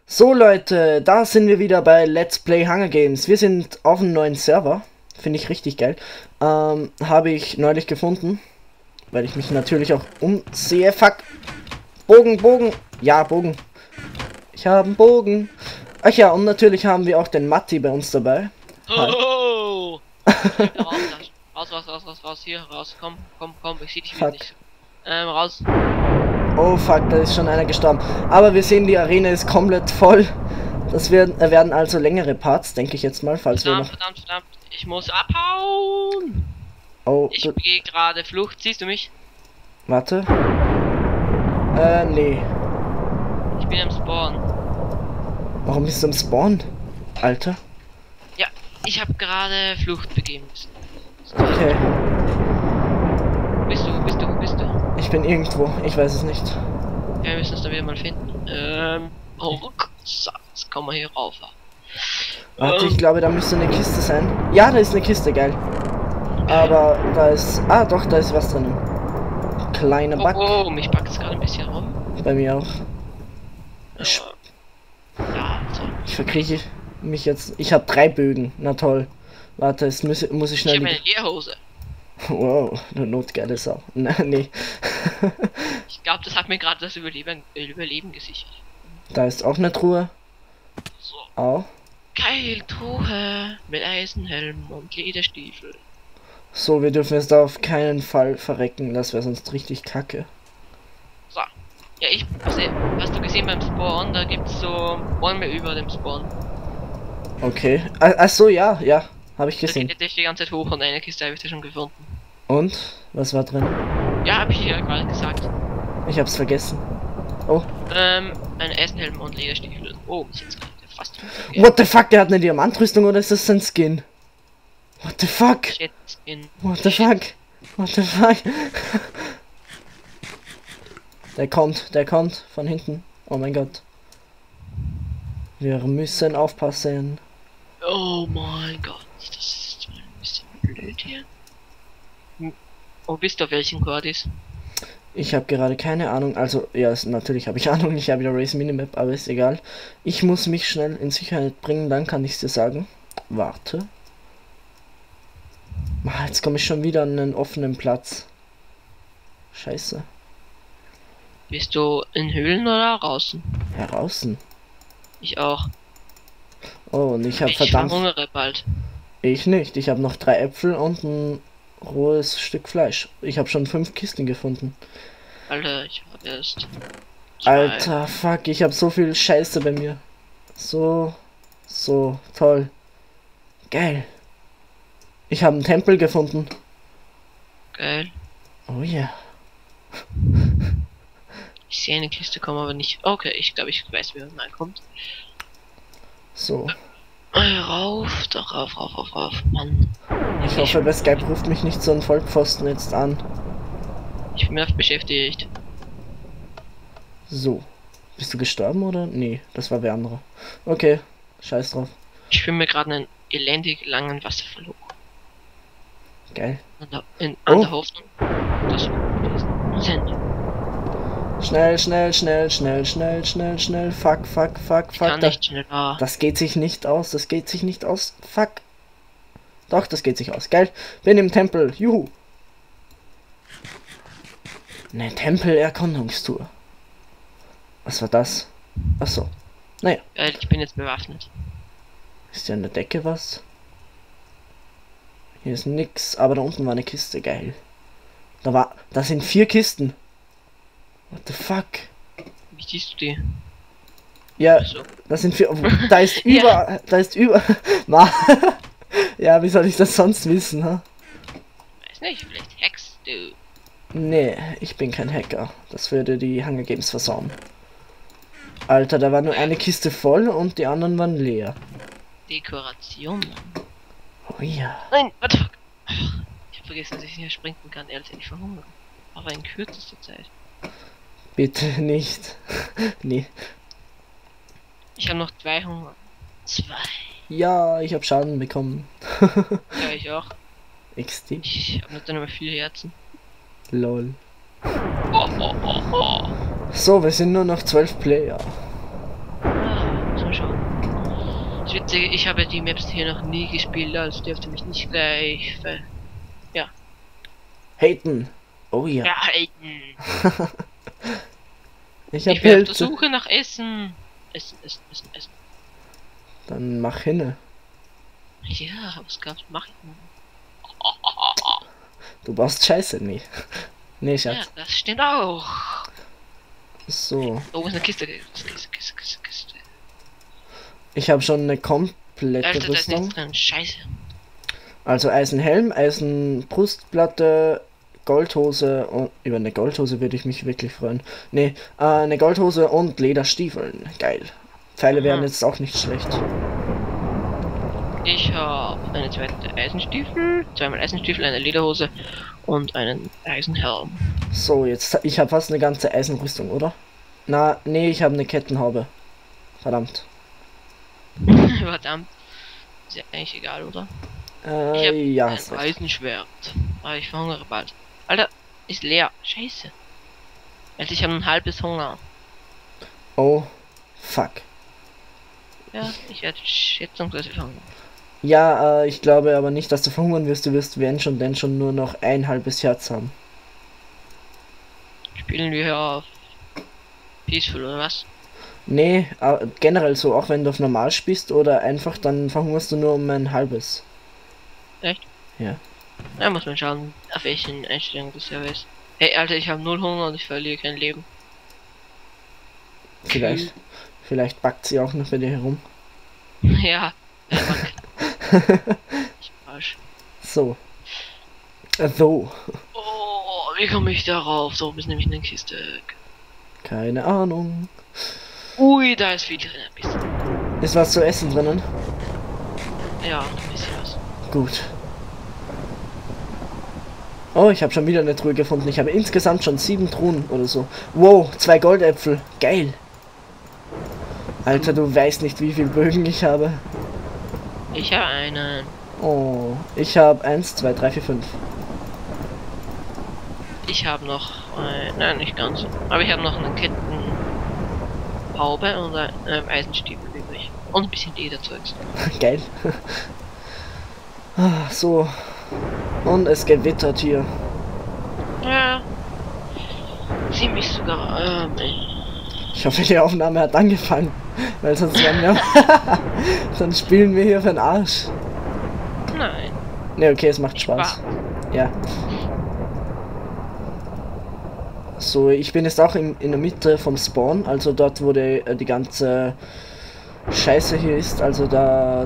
So Leute, da sind wir wieder bei Let's Play Hunger Games. Wir sind auf einem neuen Server. Finde ich richtig geil. Habe ich neulich gefunden. Weil ich mich natürlich auch umsehe. Fuck. Bogen, Bogen. Ja, Bogen. Ich habe einen Bogen. Ach ja, und natürlich haben wir auch den Matti bei uns dabei. Hi. Oh! Raus, hier, raus, komm, ich sehe dich wieder Fuck. nicht. Raus. Oh fuck, da ist schon einer gestorben. Aber wir sehen, die Arena ist komplett voll. Das werden also längere Parts, denke ich jetzt mal, falls wir noch... Verdammt, ich muss abhauen! Oh, Ich gehe gerade Flucht, siehst du mich? warte. Nee. Ich bin am Spawn. Warum bist du im Spawn? Alter. Ja, ich habe gerade Flucht begeben müssen. Okay. Wo bist du? Ich bin irgendwo. Ich weiß es nicht. Ja, wir müssen es dann wieder mal finden. Oh Gott, jetzt kommen wir hier rauf. Warte, ich glaube, da müsste eine Kiste sein. Ja, da ist eine Kiste, geil. Aber da ist... Ah, doch, da ist was drin. Kleiner Bug. Oh, mich packt es gerade ein bisschen rum. Bei mir auch. Ja, so. Ich verkrieche mich jetzt... Ich habe 3 Bögen. Na toll. Warte, jetzt muss ich Ich schnell... habe eine Leerhose. Wow, eine notgeile Sau. Nee. Ich glaube, das hat mir gerade das Überleben gesichert. Da ist auch eine Truhe. So. Au. Geil, Truhe mit Eisenhelm und Lederstiefel. So, wir dürfen jetzt da auf keinen Fall verrecken. Das wäre sonst richtig kacke. So. Ja, hast du gesehen beim Spawn, da gibt's so Bäume über dem Spawn. Okay. Ach so, ja. Habe ich Da gesehen. geht der die ganze Zeit hoch und eine Kiste habe ich da schon gefunden. Und? Was war drin? Ja, habe ich ja gerade gesagt. Ich hab's vergessen. Oh. Ein Eisenhelm und Lederstiefel. Oh, ist jetzt gerade fast. What the fuck, der hat eine Diamantrüstung oder ist das sein Skin? What the fuck? Jetzt in. What the fuck? What the fuck? Der kommt von hinten. Oh mein Gott. Wir müssen aufpassen. Oh mein Gott, das ist ein bisschen blöd hier. Wo bist du auf welchen Quadis? Ich habe gerade keine Ahnung. Also, ja, natürlich habe ich Ahnung. Ich habe wieder Race Minimap, aber ist egal. Ich muss mich schnell in Sicherheit bringen, dann kann ich es dir sagen. Warte. Jetzt komme ich schon wieder an einen offenen Platz. Scheiße. Bist du in Höhlen oder draußen? Heraußen. Ich auch. Oh, und ich habe Ich verdammt... verhungere bald. Ich nicht. Ich habe noch 3 Äpfel und ein rohes Stück Fleisch. Ich habe schon 5 Kisten gefunden. Alter, ich habe erst 2. Alter, fuck. Ich habe so viel Scheiße bei mir. So toll. Geil. Ich habe einen Tempel gefunden. Geil. Oh ja. Ich sehe eine Kiste, komme aber nicht. Okay, ich glaube, ich weiß, wie man reinkommt. So. Rauf, doch rauf, Mann. Ich hoffe, bei Skype ruft mich nicht so ein Vollpfosten jetzt an. Ich bin oft beschäftigt. So. Bist du gestorben oder? Nee, das war wer andere. Okay, scheiß drauf. Ich schwimme gerade einen elendig langen Wasserfall hoch. Geil. An Oh. der Hoffnung, dass wir sind. Schnell. Fuck. Ich kann nicht schneller. Das geht sich nicht aus. Fuck. Doch, das geht sich aus. Geil. Bin im Tempel. Juhu. Eine Tempel-Erkundungstour. Was war das? Achso. Naja. Geil, ich bin jetzt bewaffnet. Ist ja an der Decke was? Hier ist nix. Aber da unten war eine Kiste. Geil. Da sind 4 Kisten. What the fuck? Wie siehst du die? Ja, So. das sind 4. Da ist über. Ja, wie soll ich das sonst wissen, ha? Weiß nicht, vielleicht hackst du. Nee, ich bin kein Hacker. Das würde die Hunger Games versauen. Alter, da war nur eine Kiste voll und die anderen waren leer. Dekoration. Oh ja. Nein, what the fuck? Ich hab vergessen, dass ich nicht springen kann. Ehrlich, ich verhungere. Aber in kürzester Zeit. Bitte nicht. Nee. Ich habe noch 2 Hunger. 2. Ja, ich habe Schaden bekommen. Ja, ich auch. XD. Ich habe nicht nur 4 Herzen. Lol. Oh. So, wir sind nur noch 12 Player. Ah, Einzige, ich habe die Maps hier noch nie gespielt, also dürfte mich nicht gleich Haten. Oh ja. ja, haten. Ich hab Ich bin auf der Pilze. Suche nach Essen. Essen. Dann mach hinne. Ja, was kannst du machen? Du baust Scheiße, nee. Nee, Ja, Schatz. das stimmt auch. So. Oh, ist eine Kiste. Kiste. Ich habe schon eine komplette Alter, da ist nichts Rüstung. drin. Scheiße. Also Eisenhelm, Eisenbrustplatte, Goldhose und über eine Goldhose würde ich mich wirklich freuen. Nee, eine Goldhose und Lederstiefeln. Geil. Pfeile wären Aha. jetzt auch nicht schlecht. Ich habe eine zweite Eisenstiefel, zweimal Eisenstiefel, eine Lederhose und einen Eisenhelm. So, jetzt ich habe fast eine ganze Eisenrüstung, oder? Na, nee, ich habe eine Kettenhaube. Verdammt. Verdammt. Ist ja eigentlich egal, oder? Ich hab Ja, ein ist recht. Eisenschwert. Aber ich verhungere bald. Alter, ist leer. Scheiße. Alter, ich habe ein halbes Hunger. Oh, fuck. Ja, ich werde schätzungsweise verhungern. Ja, ich glaube aber nicht, dass du verhungern wirst. Du wirst, wenn schon, denn schon nur noch ein halbes Herz haben. Spielen wir hier auf Peaceful oder was? Nee, generell so, auch wenn du auf normal spielst oder einfach, dann verhungerst du nur um ein halbes. Echt? Ja. Da muss man schauen, auf welchen Einstellungen das ja ist. Hey, Alter, ich habe 0 Hunger und ich verliere kein Leben. Vielleicht backt sie auch noch bei dir herum. Ja, fuck. Ich falsch. So. So. Oh, wie komme ich darauf? So, ist nämlich eine Kiste. Keine Ahnung. Ui, da ist viel drin, ein bisschen. Ist was zu essen drinnen? Ja, ein bisschen was. Gut. Oh, ich habe schon wieder eine Truhe gefunden. Ich habe insgesamt schon 7 Truhen oder so. Wow, 2 Goldäpfel. Geil. Alter, du weißt nicht, wie viel Bögen ich habe. Ich habe einen. Oh, ich habe 1, 2, 3, 4, 5. Ich habe noch. Nein, nicht ganz. Aber ich habe noch eine Kettenhaube und einen Eisenstiefel übrig. Und ein bisschen Lederzeugs. Geil. So. Und es gewittert hier. Ja. Ziemlich sogar. Ich hoffe, die Aufnahme hat angefangen. Weil sonst werden wir. Sonst spielen wir hier für den Arsch. Nein. Ne, okay, es macht Spaß. Ja. So, ich bin jetzt auch in der Mitte vom Spawn, also dort, wo die ganze Scheiße hier ist, also da,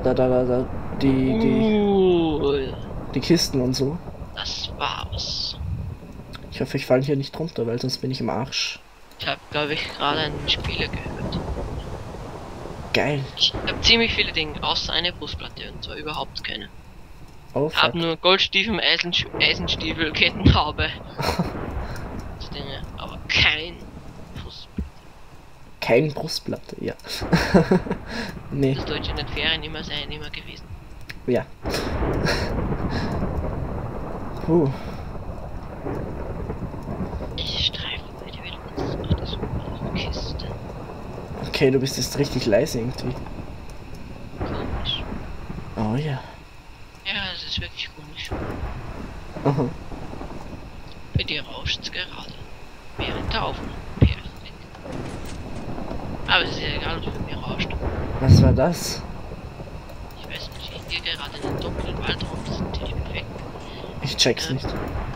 die Kisten und so. Das war's. Ich hoffe, ich falle hier nicht runter, weil sonst bin ich im Arsch. Ich habe, glaube ich, gerade einen Spieler gehört. Geil. Ich habe ziemlich viele Dinge, außer eine Brustplatte und zwar überhaupt keine. Oh, Hab fuck. nur Goldstiefel, Eisenstiefel, Kettenhaube. Das Dinge, aber kein Brustplatte. Kein Brustplatte, ja. Nee, Das deutsche nicht Ferien immer gewesen. ja. Puh. Ich streife heute wieder kurz auf die Suche nach der Kiste. Okay, du bist jetzt richtig leise irgendwie. Komisch. Oh ja. Ja, es ist wirklich komisch. Aha. Bei dir rauscht's gerade. Während der Aufnahme. Perfekt. Aber es ist ja egal, ob es bei mir rauscht. Was war das? Ich weiß nicht, ich gehe gerade in den dunklen Wald rum, das ist natürlich perfekt. Ich check's nicht.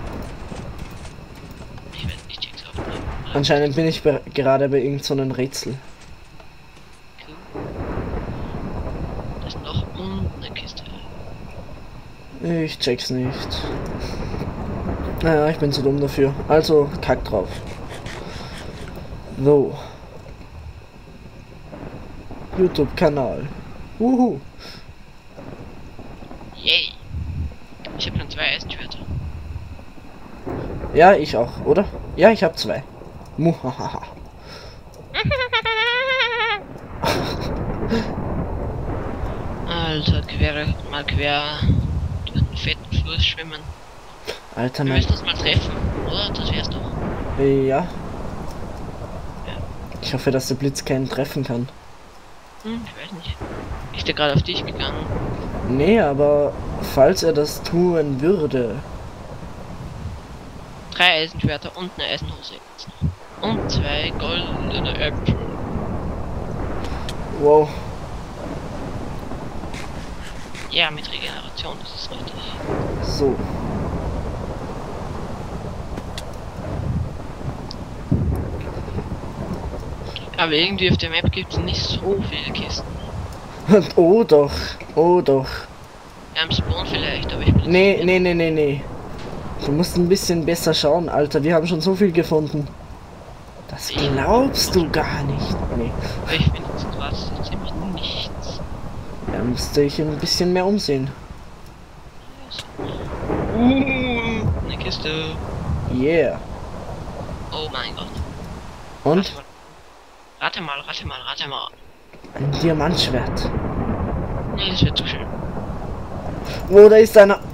Ich weiß nicht, check's auf. Anscheinend bin ich gerade bei irgend so einem Rätsel. Cool. Da ist noch eine Kiste. Ich check's nicht. Naja, ich bin zu dumm dafür. Also, kack drauf. So. YouTube-Kanal. Wuhu. Yay! Ich habe schon 2 Eisenschwerter. Ja, ich auch, oder? Ja, ich habe 2. Muhahaha. Alter, mal quer durch den fetten Fluss schwimmen. Alter, Wir mein. müssen uns mal treffen, oder? Das wär's doch. Ja. Ich hoffe, dass der Blitz keinen treffen kann. Ich weiß nicht. Ist der gerade auf dich gegangen? Nee, aber falls er das tun würde. 3 Eisenschwerter und eine Eisenhose. Und 2 goldene Äpfel. Wow. Ja, mit Regeneration, das ist richtig. So. Aber irgendwie auf der Map gibt es nicht so viele Kisten. Oh doch. Oh doch. Ja, am Spawn vielleicht, aber ich bin Nee. Du musst ein bisschen besser schauen, Alter. Wir haben schon so viel gefunden. Das glaubst du gar nicht. Nee. Aber ich finde jetzt gerade so ziemlich nichts. Da müsste ich ein bisschen mehr umsehen. Eine Kiste. Yeah. Oh mein Gott. Und? Rate mal. Ein Diamantschwert. Nee, das wird zu schön. Wo, da ist einer.